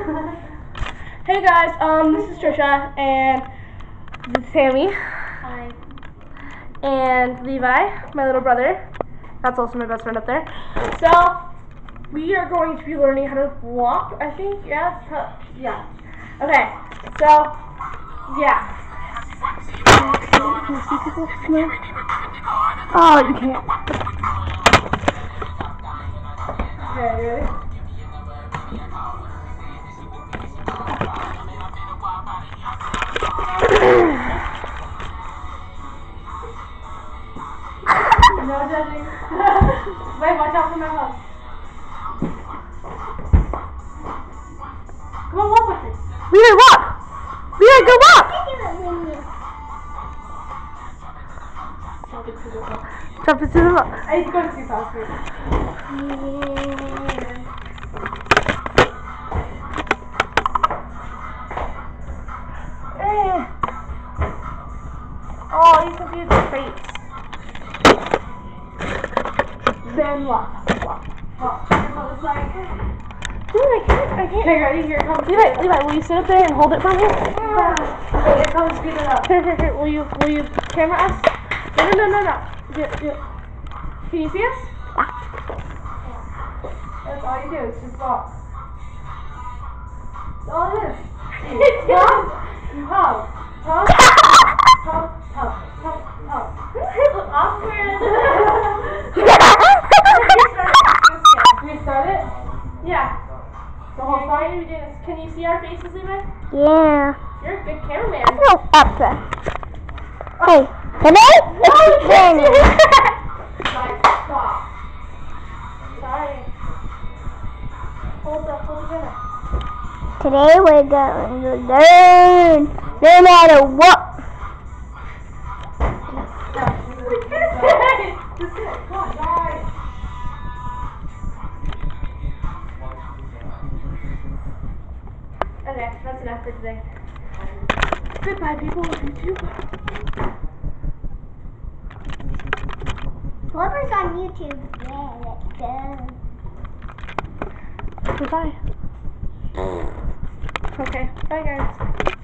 Hey guys, this is Trisha and this is Sammy. Hi. And Levi, my little brother. That's also my best friend up there. So we are going to be learning how to walk, I think. Yeah. Okay. So yeah. Can you see people? Oh, you can't. Okay, ready? No judging. Wait, watch out for my hug. Come on, walk with me. Leah, walk! Leah, go walk! Jump into the boat. It's going too fast for you. Oh, you can see his face. Then walk. It's like, dude, I can't. Okay, ready? Here it comes. Levi, will you sit up there and hold it for me? Okay, here it comes. Speed it up. Here. Will you camera us? No. Yeah. Can you see us? That's all you do. It's just walk. That's all it is. Hug. Awkward. Restart it? Yeah. The whole time you do this. Can you see our faces, Levi? Yeah. You're a good cameraman. No, up there. Hey, today it's raining. Stop. Sorry. Hold the camera. Today we're going to learn no matter what. Okay, that's enough for today. Goodbye, people of YouTube. Whoever's on YouTube, yeah, let's go. Goodbye. Okay, bye guys.